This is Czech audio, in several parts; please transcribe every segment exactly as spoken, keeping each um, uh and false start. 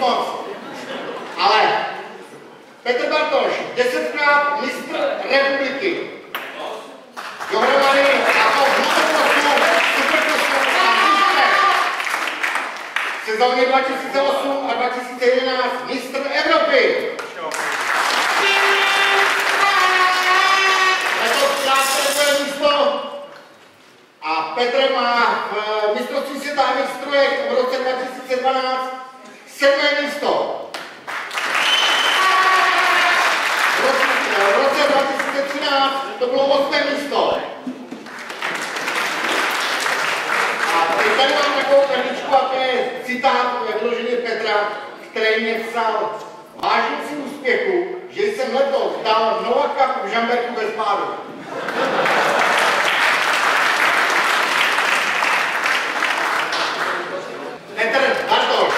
moc. Ale Petr Bartoš, desetkrát mistr republiky. Dohromady jako v motocrossu, supercrossu a freestyle. V sezóně dva tisíce osm a dva tisíce jedenáct mistr Evropy. Letos krátké místo a Petr má v mistrovství světa mistrujek v roce dva tisíce dvanáct sedmé místo. V roce dva tisíce třináct to bylo osmé místo. A teď tady mám takovou perličku, a to je citát vyložený Petra, který mě psal: vážím si úspěchu, že jsem letos dal Novaka v Žamberku bez pádu. Petr Bartoš.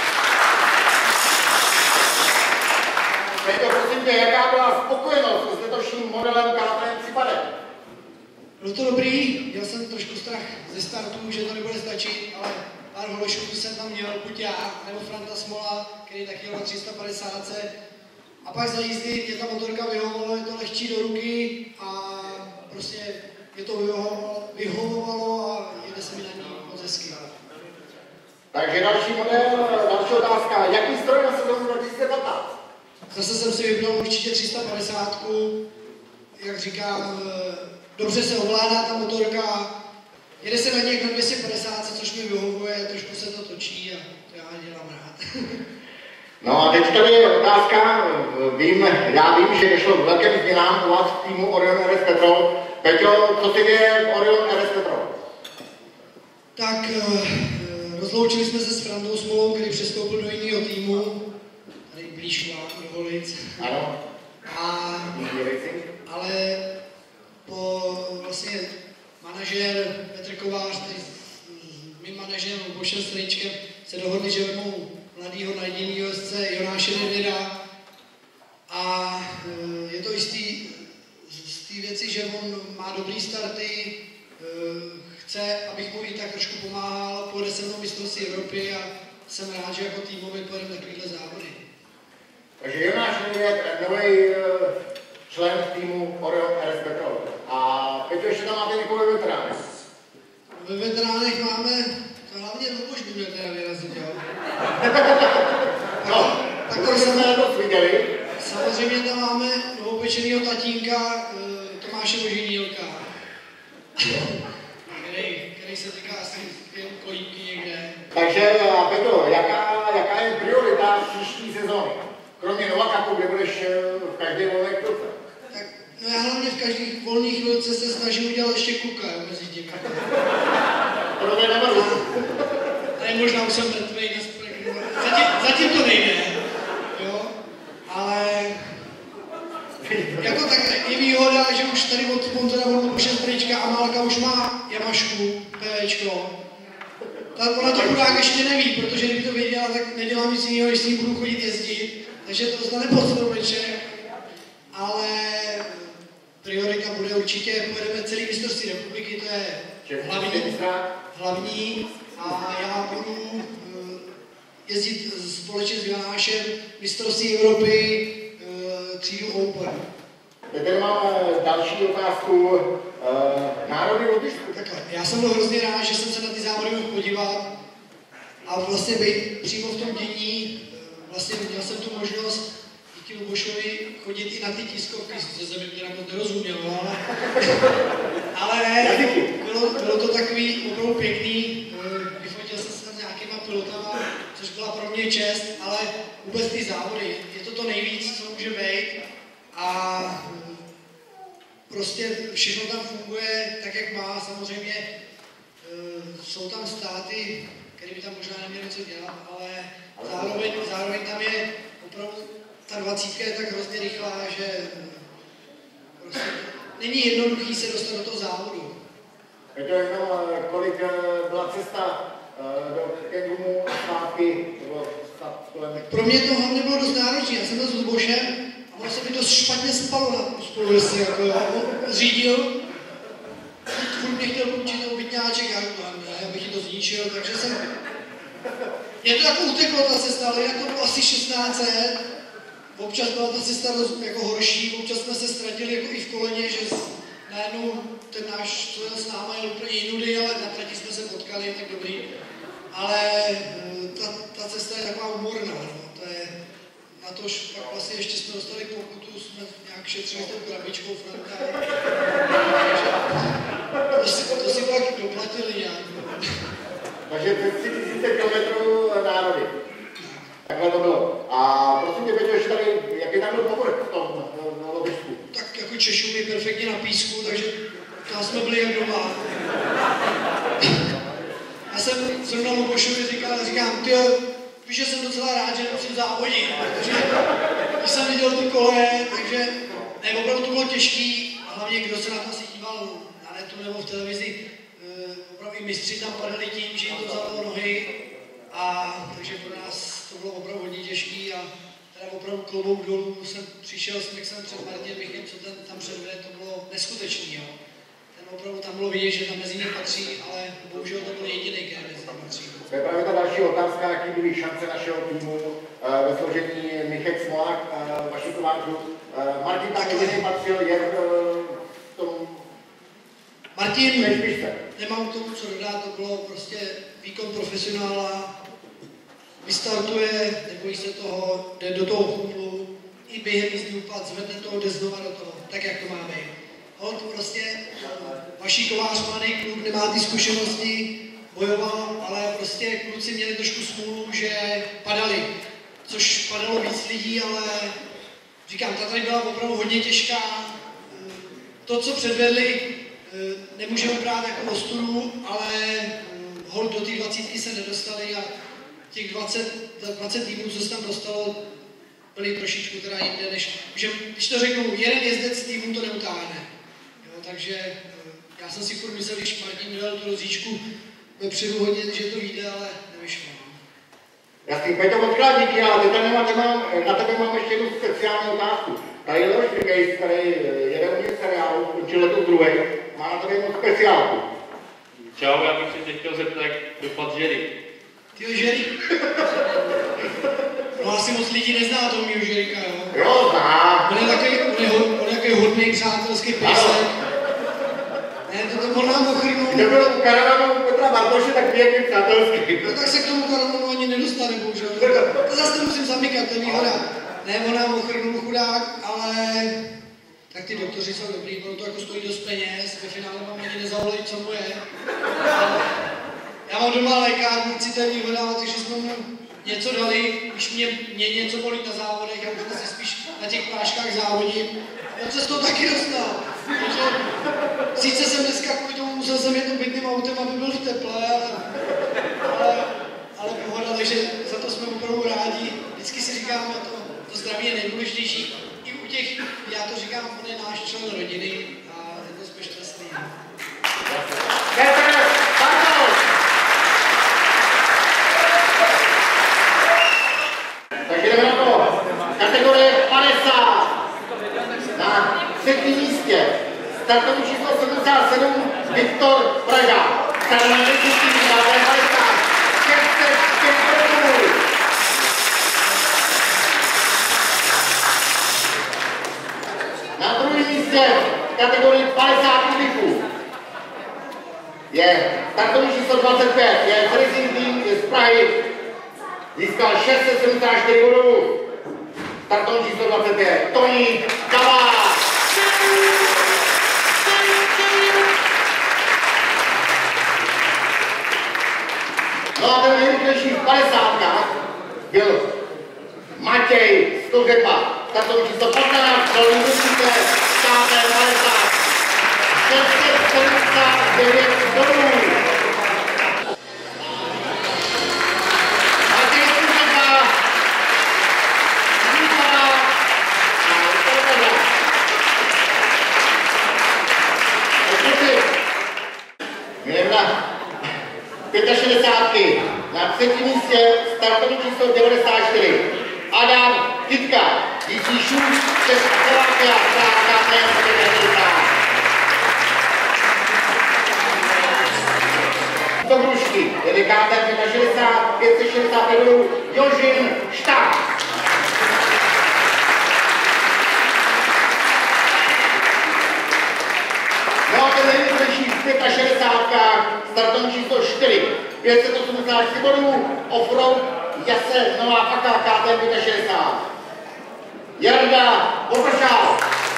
Petr, prosím tě, jaká byla spokojenost s letošním modelem K T M Případek? Bylo to dobrý, měl jsem trošku strach ze startu, že to nebude stačit, ale pár hološků jsem tam měl, buď já, nebo Franta Smola, který taky jel na tři sta padesát. A pak za jízdy mě ta motorka vyhovovalo, je to lehčí do ruky a prostě mě to vyhovovalo, vyhovovalo a jede se mi na ní moc hezky. Takže další model, další otázka. Jaký stroj na sezónu dva tisíce patnáct? Zase jsem si vybral určitě tři sta padesát. Jak říkám, dobře se ovládá ta motorka. Jede se na něk na dvě stě padesát, což mi vyhovuje, trošku se to točí a to já dělám rád. No a teď tady je otázka, vím, já vím, že došlo k velkým změnám u vás v týmu Orion R S Petrol. Peťo, co se děje v Orion R S Petrol? Tak rozloučili jsme se s Frantou Smolou, který přestoupil do jiného týmu. Tady blíž vám do Holic. Ano. A, ale po vlastně manažér Petr Kovář, který s mým manažerem Bošem Strejčkem se dohodli, že vezmou mladýho nadějného jezdce Jonáše Nedvěda. A je to i z té věci, že on má dobrý starty, chce, abych mu i tak trošku pomáhal, pojede se mnou mistrovství Evropy a jsem rád, že jako týmově pojedeme takovýhle závody. Takže Jonáš Nedvěd, nový člen týmu Orion R S Petrol. A Peťo, ještě tam máte někoho ve veteránech? Ve veteránech máme, to hlavně Luboš by měl teda vyrazit, jo? No, tak to jsme letos viděli. Samozřejmě tam máme novopečenýho tatínka Tomáše Boženílka, který, který se týká asi kojímky někde. Takže, Petro, jaká, jaká je priorita příští sezóny? Kromě Novaka, kde budeš v každé volné chvilce? Tak, no já hlavně v každé volné chvilce se snažím udělat ještě kuka, jo, mezi tím. To je nemohu. Tady možná už jsem mrtvej, zatím, zatím to nejde, jo, ale jako tak je výhoda, že už tady od sponzora od Luboše Strejčka a Málka už má Yamašku, PVčko. Tak ona to chudák ještě neví, protože kdyby to věděla, tak nedělám nic jiného, když s ní budu chodit jezdit. Takže to dostane pod stromeček. Ale priorita bude určitě, pojedeme celý mistrovství republiky, to je hlavní, hlavní a já budu jezdit společně s Jonášem mistrovství Evropy třídu Open. Teď mám další otázku. Národní lotyšství. Takhle, já jsem byl hrozně rád, že jsem se na ty závody mohl podívat a vlastně být přímo v tom dění. Vlastně měl jsem tu možnost díky Lubošovi chodit i na ty tiskovky, ze země mě moc nerozumělo, ale, ale ne, bylo, bylo to takový opravdu pěkný, vyfotil jsem se s nějakýma pilotama, což byla pro mě čest, ale vůbec ty závody, je to to nejvíc, co může být a prostě všechno tam funguje tak, jak má, samozřejmě jsou tam státy, které by tam možná neměli co dělat, ale zároveň, zároveň tam je opravdu, ta dvacítka je tak hrozně rychlá, že prostě není jednoduchý se dostat do toho závodu. Je to jenom, kolik byla cesta do Kengumu a zpátky? Pro mě to hlavně bylo dost náročné, já jsem byl s Lubošem a ono se mi dost špatně spalo na spoluvěsi, jako jo, řídil, furt mě chtěl půjčit ten bytňáček, já bych to zničil, takže jsem Je to jako uteklo ta cesta, ale jinak to bylo asi šestnáct let. Občas byla ta cesta jako horší, občas jsme se ztratili jako i v koleně, že najednou ten náš, co jel s náma, jel úplně jinudy, ale na trati jsme se potkali, tak dobrý. Ale ta, ta cesta je taková humorná, no. To je, na to pak vlastně ještě jsme dostali pokutu, jsme nějak šetřili s tou krabičkou Franka. To si, to si pak doplatili nějak. Takže přes tři tisíce kilometrů národy. Takhle to bylo. A prosím tě, Peťo, ještě tady, jaký tam byl povrch v tom lovisku? Tak jako Češům je perfektně na písku, takže tam jsme byli jak doma. Já jsem zrovna Lubošovi říkal, říkám, tyjo, víš, že jsem docela rád, že nemusím závodit, protože když jsem viděl ty koleje, takže ne, opravdu to bylo těžký, a hlavně kdo se na to asi díval na netu nebo v televizi, opravdu i mistři tam padali tím, že jim to vzalo nohy, a takže pro nás to bylo opravdu hodně těžký a teda opravdu klobouk dolů jsem přišel s Maxem před Martinem Michem, co ten tam předvede, to bylo neskutečný, jo. Ten opravdu tam bylo vidět, že tam mezi ně patří, ale bohužel to byl jediný, který mezi ně patří. To je právě ta další otázka, jaký byly šance našeho týmu uh, ve složení Michek Smolák, uh, vaši kovářů. Uh, Martin tam jediný patřil, jak uh, v tom... Martin, nemám k tomu co dodat, to bylo prostě výkon profesionála, vystartuje, nebojí se toho, jde do toho chůplu, i během jízdní upad, zvedne toho, jde znova do toho, tak jak to má být. On prostě, vaší kovář mladý kluk, nemá ty zkušenosti, bojoval, ale prostě kluci měli trošku smůlu, že padali, což padalo víc lidí, ale říkám, ta tady byla opravdu hodně těžká. To, co předvedli, nemůžeme brát jako ostudu, ale hold do té dvacítky se nedostali a těch dvacet, dvacet týmů, co se tam dostalo, byli trošičku teda jinde, než, že, když to řeknu, jeden jezdec z týmu to neutáhne. Jo, takže já jsem si furt myslel, když Martin dal tu rozjíčku vepředu hodně, že to vyjde, ale nevyšlo. Já s tím Peťo odklad díky, ale teď nemám, nemám, na tebe mám ještě jednu speciální otázku. Tady Leoš Frigejs, tady jede u mě seriálu, končil letos druhý, má na tebe jednu speciálku. Čau, já bych se tě chtěl zeptat, jak dopad Jerry. Tyjo, Jerry? No asi moc lidí nezná toho mýho Jerryka, jo? Jo, zná. On je takový, on je, on je takový hodný, přátelský pejsek. Ne, to to on nám ochrnul. Kdo byl u karavanu Petra Bartoše, tak pěkný přátelský. No tak se k tomu karavanu ani nedostane, bohužel. To zase musím zamykat, to je výhoda. Ne, on nám ochrnul chudák, ale tak ty doktoři jsou dobrý, ono to jako stojí dost peněz, ve finále vám ani nezavolají, co mu je. Já mám doma lékárnici, to je výhoda, takže jsme mu něco dali, když mě, mě něco bolí na závodech, já už si spíš na těch práškách závodím. On se z toho taky dostal. Takže sice jsem dneska kvůli tomu musel jsem jet bytným autem, aby byl v teple, ale, ale, ale pohoda, takže za to jsme opravdu rádi. Vždycky si říkáme, to, to zdraví je nejdůležitější. I u těch, já to říkám, on je náš člen rodiny a je to jsme šťastný. Takže jdeme na to. Kategorie padesát. Na třetím místě. Startovní číslo sedmdesát sedm Viktor Praga. Startovní číslo padesát. šest set pět metrů. Na druhém místě kategorii padesát kubíků je startovní číslo dvacet pět. Je Racing Team z Prahy. Získal šest set sedmdesát čtyři bodů. Startovní číslo dvacet pět. Toni Kavá. No a ten nejrychlejší v padesátkách byl Matěj Stořepa. Startovní číslo patnáct. Dolní musíte státem padesát. šest set sedmdesát devět bodů. šedesát na třetím místě startovní číslo devadesát čtyři. Adam Kytka, Jiří Šus, Českoslovakia, Práva, Praha. To Hrušky, jede K T M šedesát pět, pět set šedesát pět Jožin Šták. No a ten nejrychlejší v šedesát pět, startovní číslo čtyři, pět set osmdesát čtyři bodů, offroad Jase Nová Paka K T M šedesát pět. Jarda Popršál.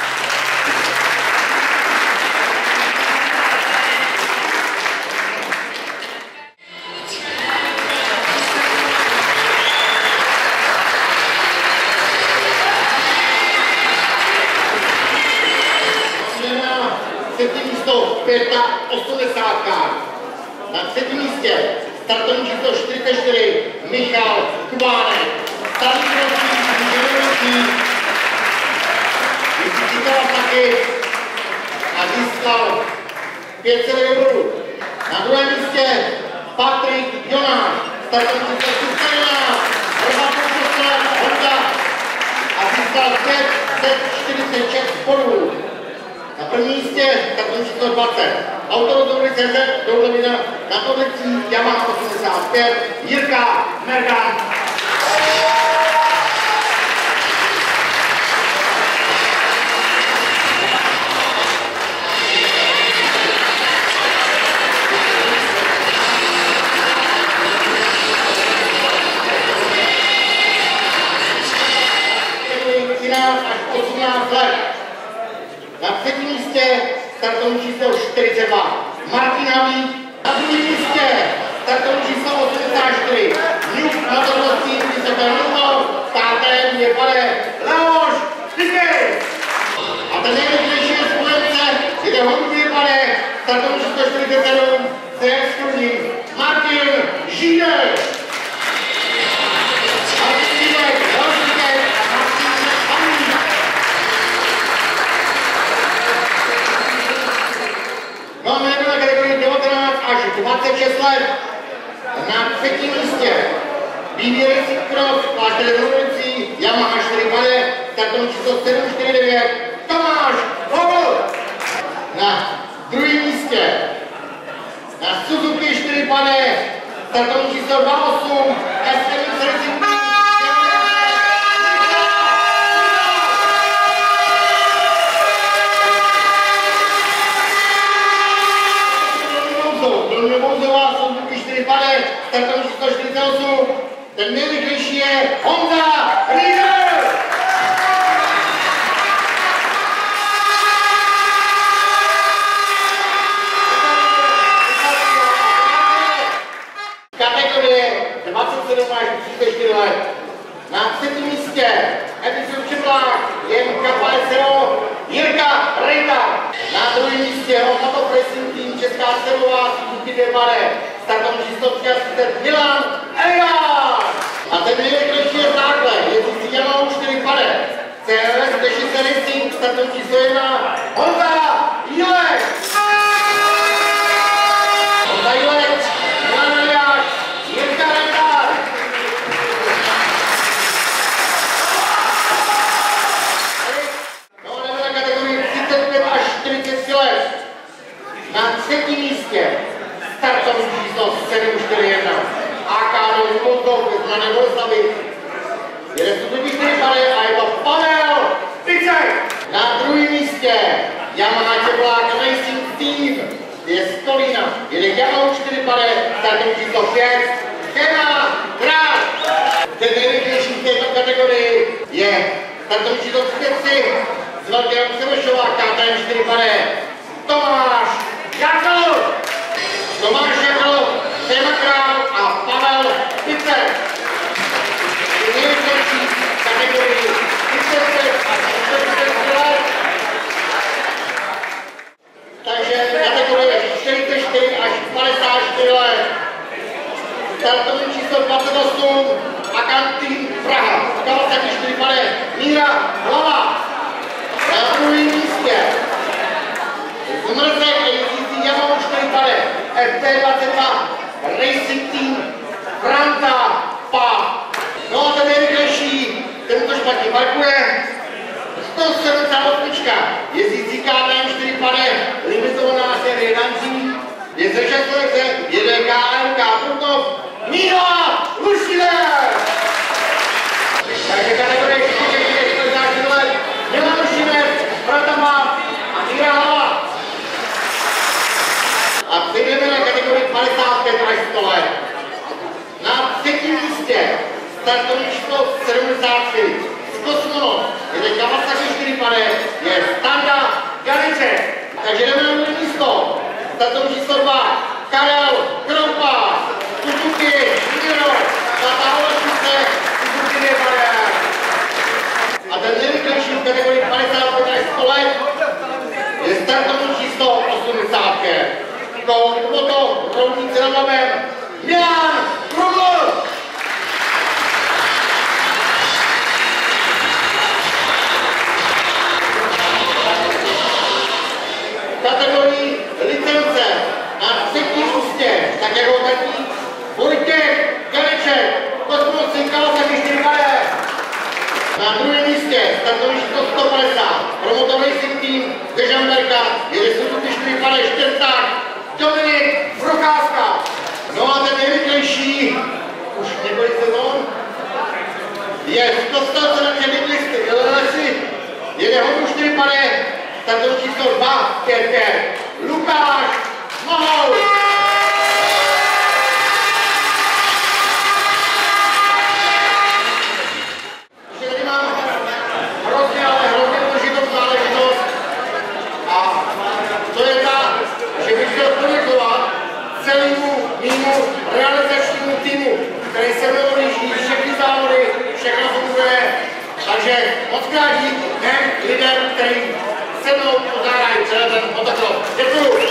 Třetí místo osmdesát pět. Na třetím místě startovní číslo čtyřicet čtyři Michal Kubánek. Starý prostý, železný, vycítil taky a získal pět set eur. Na druhém místě Patrik Jonáš. Startovní číslo třicet jedna Honda a získal pět set čtyřicet šest bodů. Na prvním místě startovní číslo dvacet. Autorozhovory C Z Doudovina na pozicí Yamaha osmdesát pět Jirka Mergan. až osmnáct let. Na třetím místě startovní číslo čtyřicet dva Martin Havík. Na druhém místě startovní číslo osmdesát čtyři Newt Motorostí Vysoké K T M je pade Leoš Tyky. A ten nejrychlejší spojence, kde hodně pade startovní číslo čtyřicet sedm C S Kurní Martin Žídek. Martin Žídek, Leoš Tyky a Martin Havík. No a my jdeme na kategorii devatenáct až dvacet šest let. Na třetím místě B B Racing Cross, klášter Rudovicí, Yamaha čtyři pade, startovní číslo sedm čtyři devět Tomáš Vogl. Na druhém místě na Suzuki čtyři pade, startovní číslo dvacet osm S M X Racing. Startovní číslo čtyřicet osm, ten nejrychlejší je Honza Rieder. Kategorie dvacet sedm až třicet čtyři let. Na třetím místě Edison Čeplák, jen Kappa S R O, Jirka Rejta. Na druhém místě Motor Racing Team Česká Serová, Suzuki dvě pade. Startovní číslo třicet Milan Eliáš. A ten nejrychlejší je takhle, jezdící Yamaha čtyři pade. C R S Dešice Racing, startovní číslo jedna Honza Jílek. Honza Jílek, Milan Eliáš, Jirka Rejta. No, jdeme na kategorii třicet pět až čtyřicet tři let. Na třetím místě startovní číslo sedm čtyři jedna A K do Zvozdov z Mladé Boleslavy. Jede Suzuki čtyři pade a je to Pavel Picek. Na druhém místě Yamaha Čeplák Racing Team je z Kolína. Jede Yamaha čtyři pade, startovní číslo pět Kena Král. Ten nejrychlejší v této kategorii je startovní číslo třicet tři z Velkého Přemešova K T M čtyři pade Tomáš Jakl. Tomáš Jakl, Téma Král a Pavel Picek. Je nejrychlejší kategorii třicet pět až čtyřicet čtyři let. Takže kategorie čtyřicet čtyři až padesát čtyři let. Startovní číslo dvacet osm Akantin Praha. Kawasaki čtyři pade Míra Hlava. Na druhém místě Zmrzek jezdící Yamaha čtyři pade F T dvacet dva Racing Team Franta Pa. No a ten nejrychlejší, ten to špatně parkuje. sto sedmdesát osm jezdící K T M čtyři pade limitovaná série Danzí. Je ze šest let, jede K M K Takže jdeme na druhé místo. Startovní číslo dva. Karel Kroupa. Suzuki Junior. Zatáhla se Suzuki Nebare. A ten nejrychlejší v kategorii padesát pět až sto let je startovní číslo osmdesát pět. Toto rovníci nad hlavem Milan Kruml. Kategorii licence na třetím místě, tak jako tatí Vojtěch Janeček, kosmonaut Kawasaki čtyři kadé. Na druhém místě startovní číslo sto padesát, promotor Racing Team ze Žamberka, jede Suzuki čtyři kadé čtyřták, Dominik Procházka. No a ten nejrychlejší, už několik sezon, je dostal se na čtyři listy, jede Hondu čtyři kadé, startovní číslo dva pět pět, Lukáš Mohou. Ještě tady mám hrozně, ale hrozně důležitou záležitost. A to je ta, že bych chtěl poděkovat celému mýmu realizačnímu týmu, který se mnou líží všechny závody, všechno funguje. Takže moc krát dík těm lidem, kteří se mnou pozárají celé ten fotokross. Děkuju.